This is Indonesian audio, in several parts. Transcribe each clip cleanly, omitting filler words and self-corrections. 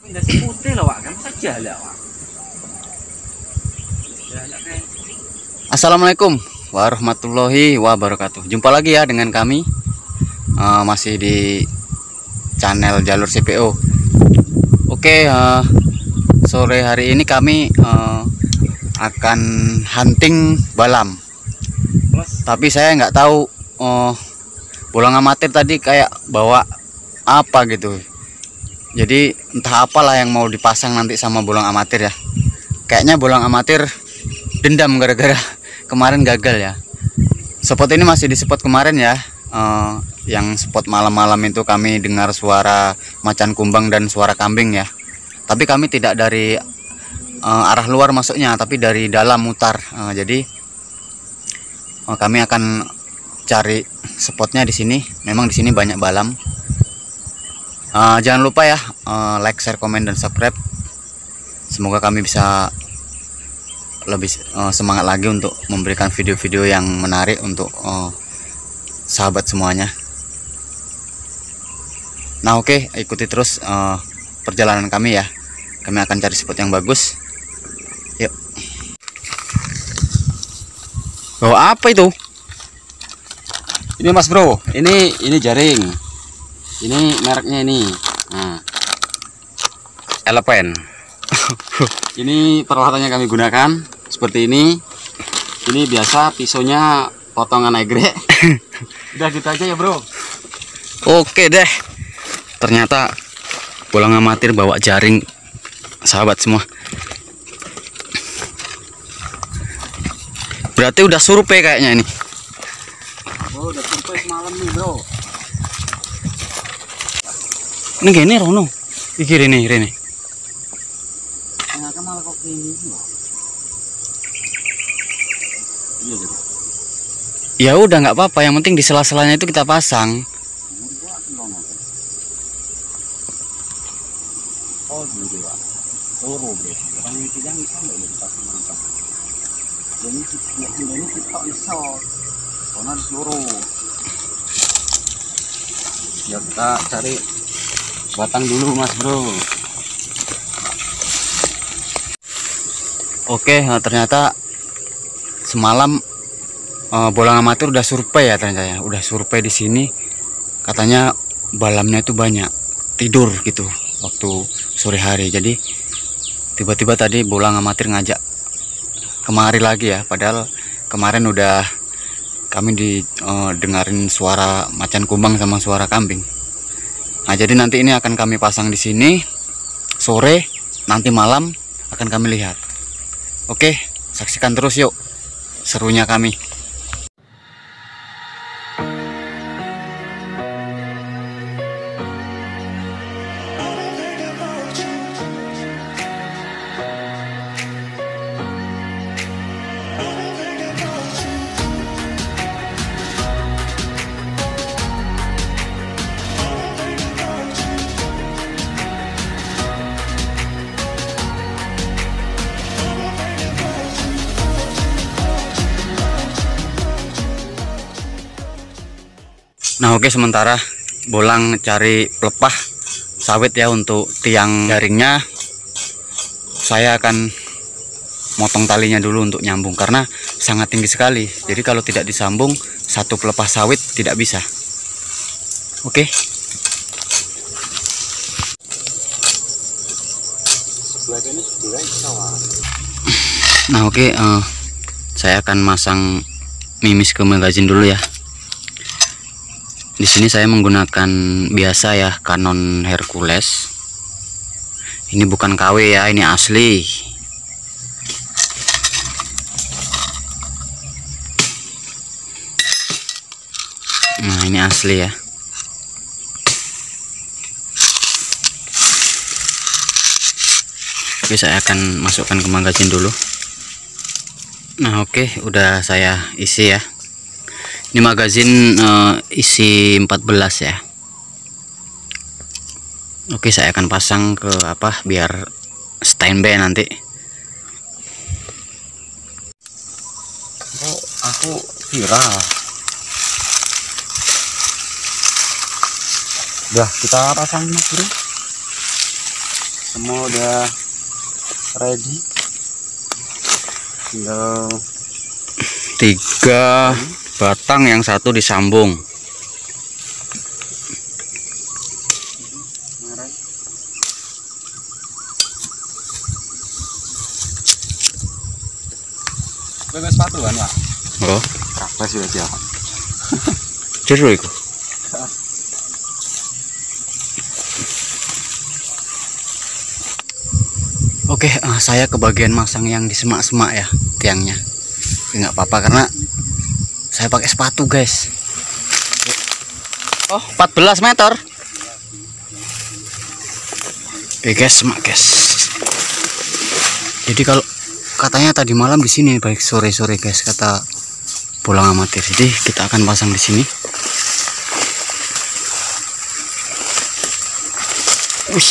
putih lah Wak, kan saja lah Wak. Assalamualaikum warahmatullahi wabarakatuh. Jumpa lagi ya dengan kami masih di channel Jalur CPO. Oke, sore hari ini kami akan hunting balam. Tapi saya nggak tahu bolang amatir tadi kayak bawa apa gitu. Jadi entah apalah yang mau dipasang nanti sama bolang amatir ya. Kayaknya bolang amatir dendam gara-gara kemarin gagal ya. Spot ini masih di spot kemarin ya, yang spot malam-malam itu kami dengar suara macan kumbang dan suara kambing ya. Tapi kami tidak dari arah luar masuknya, tapi dari dalam mutar. Jadi kami akan cari spotnya di sini. Memang di sini banyak balam. Jangan lupa ya, like, share, komen, dan subscribe. Semoga kami bisa lebih semangat lagi untuk memberikan video-video yang menarik untuk sahabat semuanya. Nah oke, ikuti terus perjalanan kami ya. Kami akan cari spot yang bagus. Yuk. Oh, apa itu? Ini Mas Bro, ini jaring. Ini mereknya ini. Nah, Elephant. Ini peralatannya kami gunakan seperti ini. Ini biasa pisaunya potongan nagrek. Udah gitu aja ya Bro. Oke deh. Ternyata bolang amatir bawa jaring, sahabat semua. Berarti udah survei kayaknya ini. Oh, udah survei semalam nih Bro. Ini gini Rono. Iki Rene. Ternyata malah kok ini. Iya jadi. Ya udah nggak apa-apa, yang penting di sela-selanya itu kita pasang. Oh gitu Pak. Toro bro. Orang itu yang bisa nggak ya dikasih mantap. Jadi ini kita iso. Karena seluruh. Ya kita cari batang dulu Mas Bro. Oke, ternyata semalam bolang amatir udah survei ya ternyata ya. Udah survei di sini. Katanya balamnya itu banyak. Tidur gitu waktu sore hari. Jadi tiba-tiba tadi bolang amatir ngajak kemari lagi ya. Padahal kemarin udah kami dengarin suara macan kumbang sama suara kambing. Nah, jadi nanti ini akan kami pasang di sini sore, nanti malam akan kami lihat. Oke, saksikan terus yuk serunya kami. Nah oke, sementara bolang cari pelepah sawit ya untuk tiang jaringnya. Saya akan motong talinya dulu untuk nyambung karena sangat tinggi sekali. Jadi kalau tidak disambung, satu pelepah sawit tidak bisa. Oke. Nah oke, saya akan masang mimis ke magazin dulu ya. Di sini saya menggunakan biasa ya, Canon Hercules. Ini bukan KW ya, ini asli. Nah, ini asli ya. Oke, saya akan masukkan ke magazin dulu. Nah, oke, udah saya isi ya. Ini magazin isi 14 ya. Oke, saya akan pasang ke biar standby nanti. Oh, aku viral. Udah kita pasang Mas Bro. Semua udah ready. Tinggal 3 batang, yang satu disambung. bebas sepatu kan ya? Oh, Apa sih ya? jeru iku. Oke, saya kebagian masang yang di semak-semak ya tiangnya. Nggak apa-apa karena saya pakai sepatu guys. Oh, 14 meter. Oke guys, semak guys. Jadi kalau katanya tadi malam di sini, baik sore-sore guys, kata pulang amatir. Jadi kita akan pasang di sini. Wih.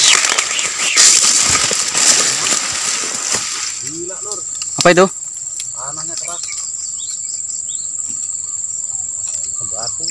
Gila Lur, Apa itu? tanahnya keras. Batu.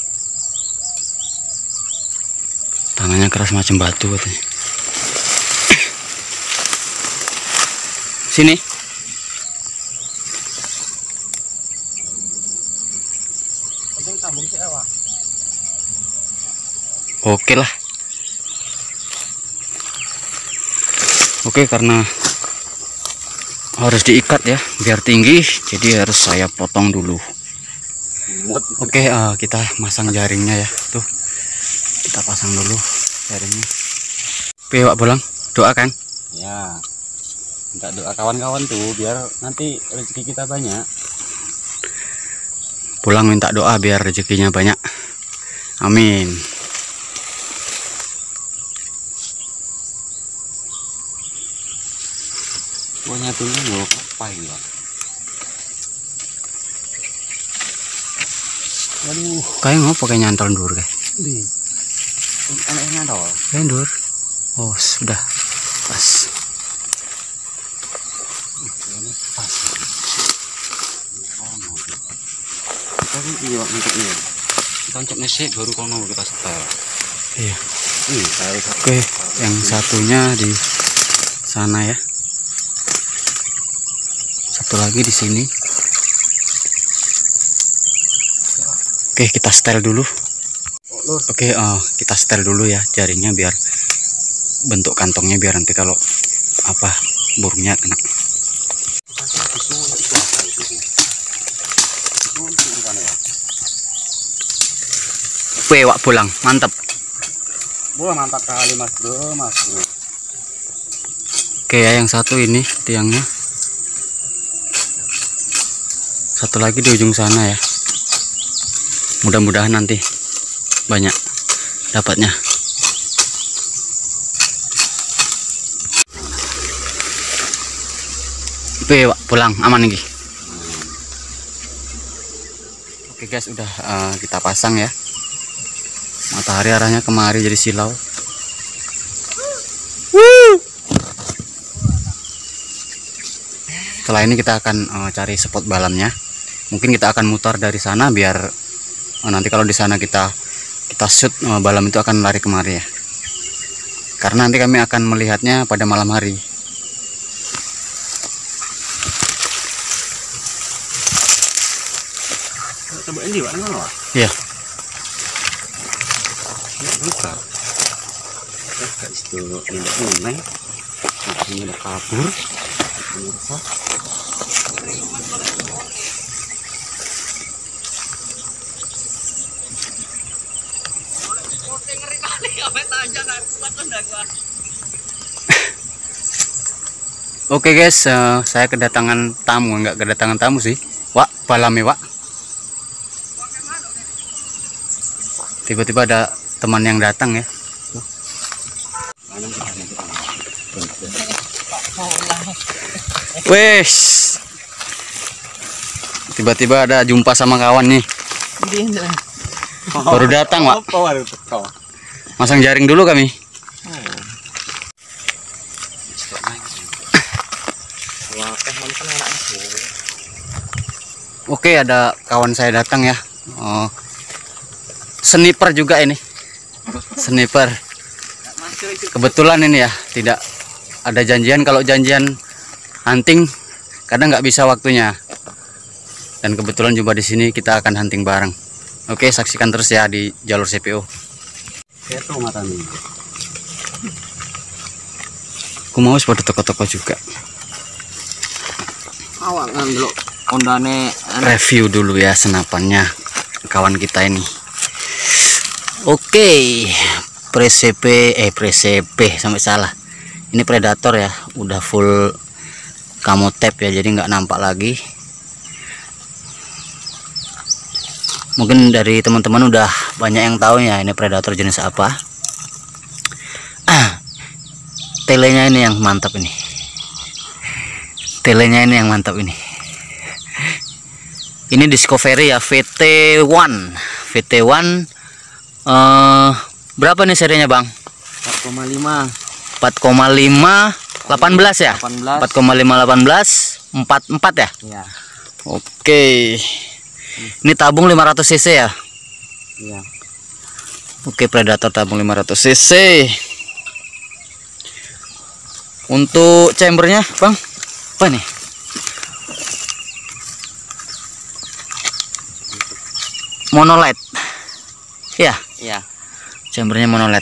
Tanahnya keras macam batu katanya. Sini. Oke lah. Oke, karena harus diikat ya biar tinggi, jadi harus saya potong dulu. Oke, kita masang jaringnya ya. Tuh, kita pasang dulu jaringnya. Oke, Wak Bolang, doakan. Ya, minta doa kawan-kawan tuh biar nanti rezeki kita banyak. Pulang minta doa biar rezekinya banyak. Amin. Pokoknya tuh lo apa ya? Aduh, Kayak mau pakai nyantol dur kayak. di anehnya dong. Lendur. Oh, sudah pas. Ini pas. Tapi iya untuk ini. Kita untuk nesek baru kono kita setel. Iya. Saya Oke, yang satunya di sana ya. Satu lagi di sini. Oke, kita setel dulu. Oke, kita setel dulu ya jaringnya biar bentuk kantongnya, biar nanti kalau apa burungnya kena. Weh, Wak Bolang, mantap. Wah, mantap kali Mas Bro, Mas Bro. Oke ya, yang satu ini tiangnya. Satu lagi di ujung sana ya. Mudah-mudahan nanti banyak dapatnya. Oke, Wak, pulang aman nih. Oke guys, udah kita pasang ya. Matahari arahnya kemari jadi silau. Setelah ini kita akan cari spot balamnya. Mungkin kita akan mutar dari sana biar nanti kalau di sana kita shoot, balam itu akan lari kemari ya. Karena nanti kami akan melihatnya pada malam hari. Coba ini Pak, mana Pak? Iya. Buka. Guys, itu tidak meneng. Ini udah kabur. Pemirsa. Oke guys, saya kedatangan tamu, nggak kedatangan tamu sih. Wak, balami Wak. Tiba-tiba ada teman yang datang ya. Wes, tiba-tiba ada jumpa sama kawan nih. Baru datang Wak. Masang jaring dulu kami. Oke, ada kawan saya datang ya. Sniper juga ini. Sniper. kebetulan ini ya, tidak ada janjian. Kalau janjian hunting kadang nggak bisa waktunya. Dan kebetulan jumpa di sini, kita akan hunting bareng. Oke, saksikan terus ya di jalur CPO. Itu mata nih. Aku mau pada toko-toko juga. Awak kan dulu ondane Review dulu ya senapannya kawan kita ini. Oke, pre-CP sampai salah. Ini predator ya, udah full camo tape ya, jadi nggak nampak lagi. Mungkin dari teman-teman udah banyak yang tahu ya ini predator jenis apa. Telenya ini yang mantap ini. Telenya ini yang mantap ini. Ini Discovery ya, VT1. VT1 berapa nih serinya, Bang? 4,5 18 ya? 4,5 18 44 ya? Iya. Oke. Ini tabung 500 cc ya? Iya. Oke, predator tabung 500 cc. Untuk chambernya, Bang, apa nih? Monolith. Ya, Iya. chambernya monolith.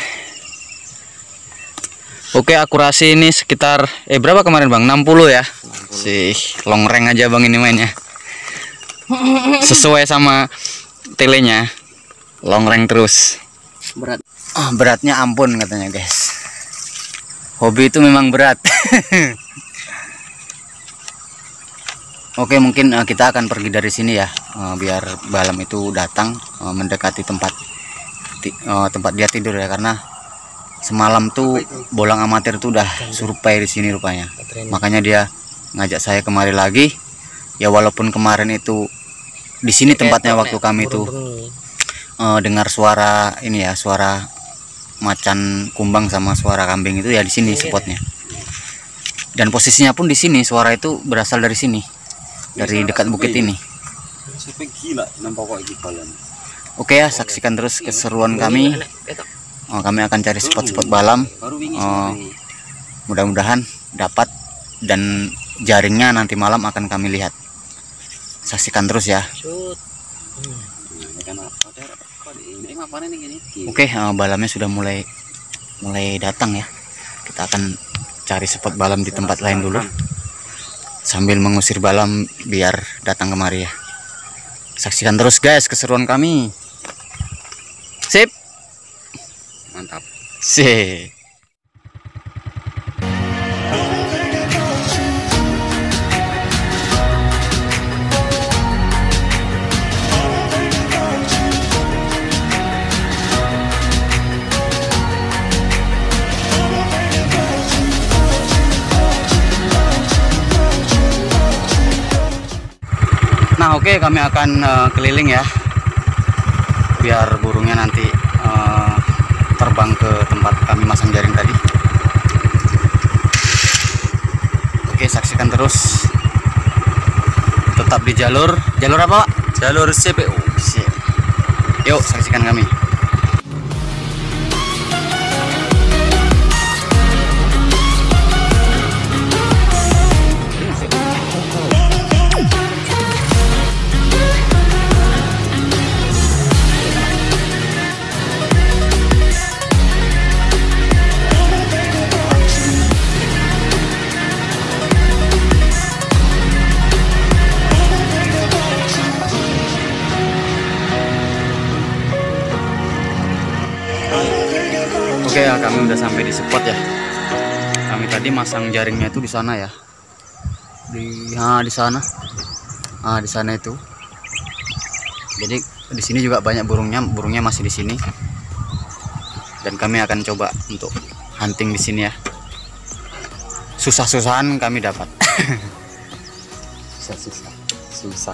Oke, akurasi ini sekitar berapa kemarin, Bang? 60 ya? 60. Sih, long range aja Bang ini mainnya. Sesuai sama telenya. Long range terus. Berat. Beratnya ampun katanya, guys. Hobi itu memang berat. Oke, mungkin kita akan pergi dari sini ya, biar Balam itu datang mendekati tempat dia tidur ya, karena semalam tuh bolang amatir tuh udah survei di sini rupanya. Makanya dia ngajak saya kemari lagi. Ya walaupun kemarin itu di sini tempatnya waktu kami tuh dengar suara ini ya, suara macan kumbang sama suara kambing itu ya di sini spotnya. Dan posisinya pun di sini, suara itu berasal dari sini. Dari dekat bukit ini. Oke ya, saksikan terus keseruan kami. Kami akan cari spot-spot balam. Mudah-mudahan dapat, dan jaringnya nanti malam akan kami lihat. Saksikan terus ya. Oke, balamnya sudah mulai datang ya. Kita akan cari spot balam di tempat lain dulu, sambil mengusir balam biar datang kemari ya. Saksikan terus guys keseruan kami. Sip. Mantap. Sip. Nah, oke, kami akan keliling ya, biar burungnya nanti terbang ke tempat kami masang jaring tadi. Oke, saksikan terus. Tetap di jalur apa, Pak? Jalur CPO. Yuk, saksikan kami. Oke ya, kami udah sampai di spot ya. Kami tadi masang jaringnya itu di sana ya. Di sana. Di sana itu. Jadi di sini juga banyak burungnya masih di sini. Dan kami akan coba untuk hunting di sini ya. Susah-susahan kami dapat. Susah.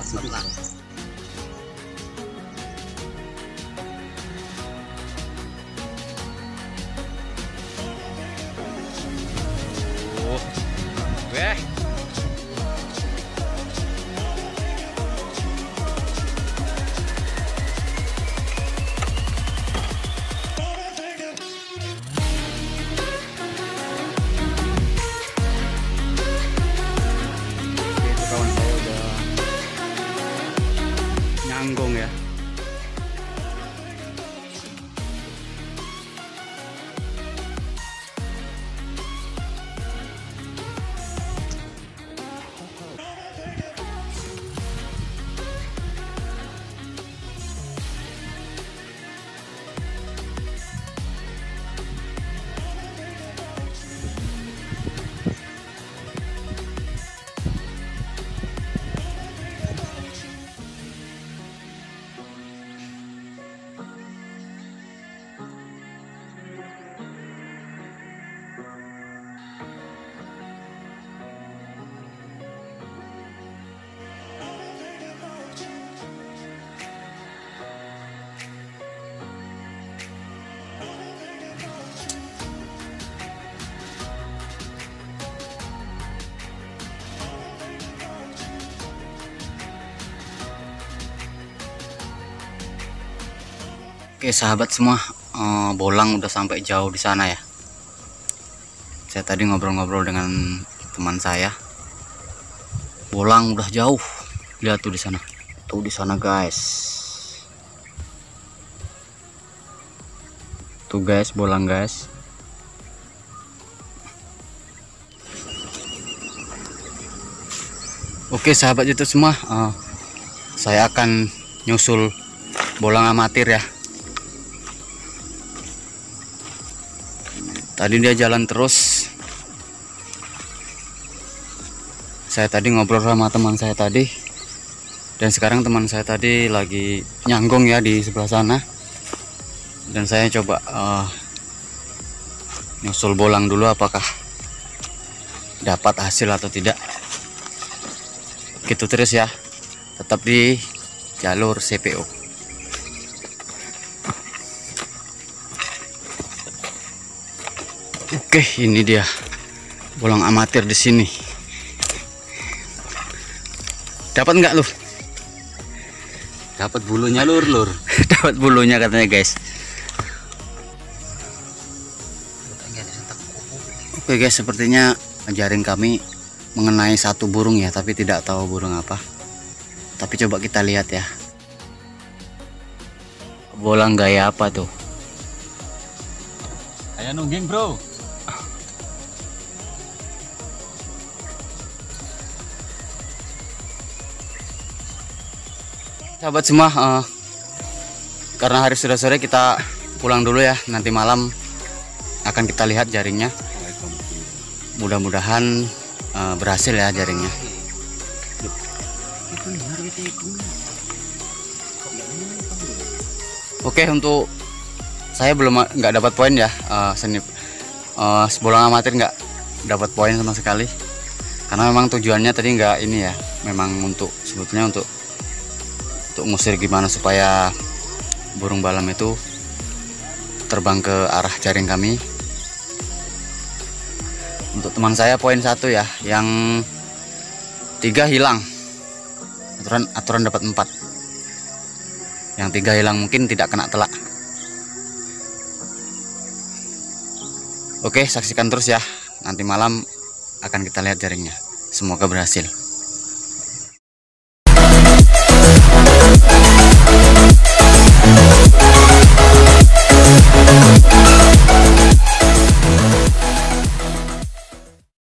Oke sahabat semua, bolang udah sampai jauh di sana ya. Saya tadi ngobrol-ngobrol dengan teman saya. Bolang udah jauh. Lihat tuh di sana. Tuh di sana guys. Tuh guys, bolang guys. Oke sahabat itu semua, saya akan nyusul bolang amatir ya. Tadi dia jalan terus. Saya tadi ngobrol sama teman saya tadi. Dan sekarang teman saya tadi lagi nyanggong ya di sebelah sana. Dan saya coba nyusul bolang dulu apakah dapat hasil atau tidak. Gitu terus ya. Tetap di jalur CPO. Oke, ini dia bolang amatir di sini. Dapat nggak lu? Dapat bulunya lur. Dapat bulunya katanya guys. Oke guys, sepertinya jaring kami mengenai satu burung ya, tapi tidak tahu burung apa. Tapi coba kita lihat ya. Bolang gaya apa tuh? Ayo nungging bro. Sahabat semua, karena hari sudah sore kita pulang dulu ya. Nanti malam akan kita lihat jaringnya. Mudah-mudahan berhasil ya jaringnya. Oke, untuk saya nggak dapat poin ya, bolang amatir nggak dapat poin sama sekali. Karena memang tujuannya tadi nggak ini ya, memang sebetulnya untuk ngusir gimana supaya burung balam itu terbang ke arah jaring kami. Untuk teman saya poin 1 ya, yang 3 hilang. Aturan dapat 4. Yang 3 hilang mungkin tidak kena telak. Oke, saksikan terus ya. Nanti malam akan kita lihat jaringnya. Semoga berhasil.